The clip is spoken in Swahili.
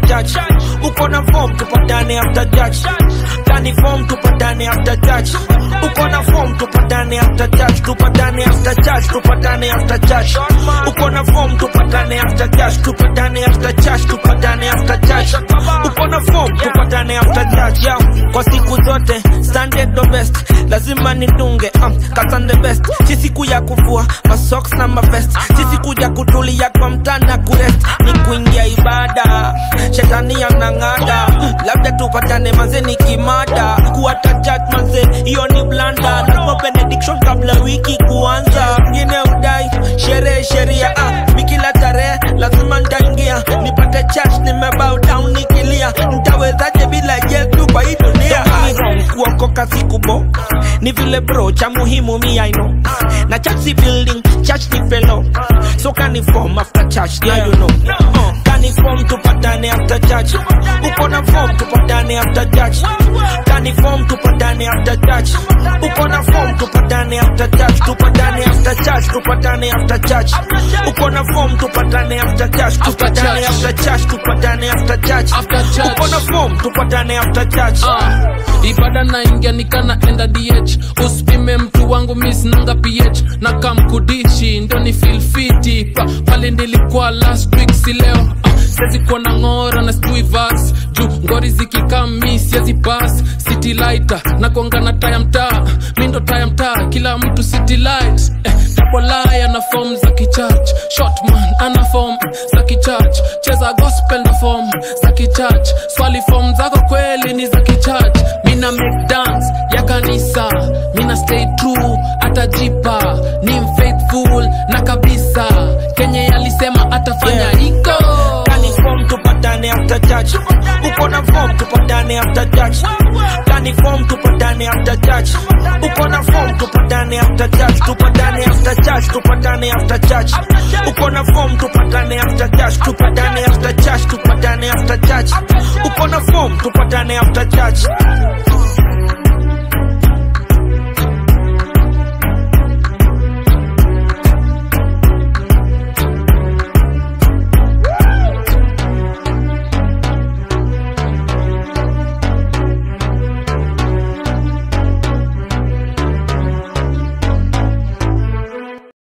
judge. Uko na form tupatane after judge. Kani form tupatane after judge. Uko na form tupatane after judge. Tupatane after judge. Tupatane after judge. Uko na form tupatane after judge. Tupatane after judge. Tupatane after judge. Uko na form tupatane after judge. Kwa siku zote standard the best. Lazima nitunge cause the best. Si siku ya kuvua ma socks na ma vest. Si siku ya kutulia kwa mtana kurest. Ni kuingia ibada shetani anang'ada. Labda tupatane manze nikimada. Kuata judge manze hiyo ni blanda. Lazima benediction kabla wiki kuanza. Ngine udai sheria mikila tarehe lazima nitaingia. Nipate church nimebow down nikilia. Nitawezaje bila Yesu kwa hii dunia. Kuokoka siku bo ni vile bro cha muhimu mi I know. Na church building church ni fellow. So can form after church yeah you know. Can form tupatane after church. Uko na form tupatane after church. Can form tupatane after church. Uko na form tupatane after church. Tupatane after church. Tupatane after church. Uko na form tupatane after church. Tupatane after church. Tupatane after church. Uko na form tupatane after church. Ibada na ingia nikana enda DH. Usipime mtu wangu miss nanga PH. Na kamkudishi ndo ni feel fiti. Pale nilikuwa last week si leo. Sezi kwa na ngora na stui vax. Juu ngori zikika miss yazi pass. City lighter na konga na taya mtaa. Mindo taya mtaa kila mtu city light. Tapolai ana form za kichurch. Shotman ana form za kichurch. Cheza gospel na form za kichurch. Swali form zako kweli ni za kichurch. Mina make dance ya kanisa. Mina stay true atajipa. Ni mfaithful na kabisa. Kenye alisema atafanya hiko. Kani form tupatane after church. Uko na form tupatane after church. Kani form tupatane after church. Uko na form tupatane after church. Tupatane after church. Tupatane after church. Uko na form tupatane after church. Tupatane after church. Tupatane after church. Uko na form tupatane after church.